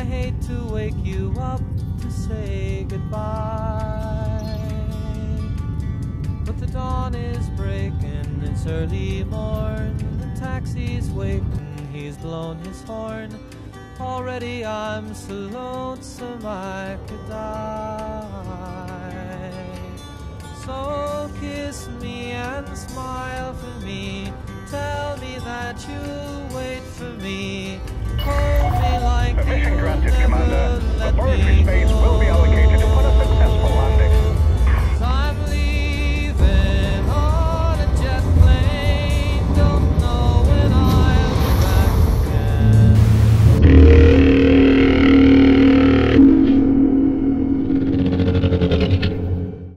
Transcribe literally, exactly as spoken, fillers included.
I hate to wake you up to say goodbye, but the dawn is breaking, it's early morn. The taxi's waiting, he's blown his horn. Already I'm so lonesome I could die. So kiss me and smile for me, tell me that you'll wait for me. Hold me like Permission you'll granted, never Commander. let Laboratory me space go. will be allocated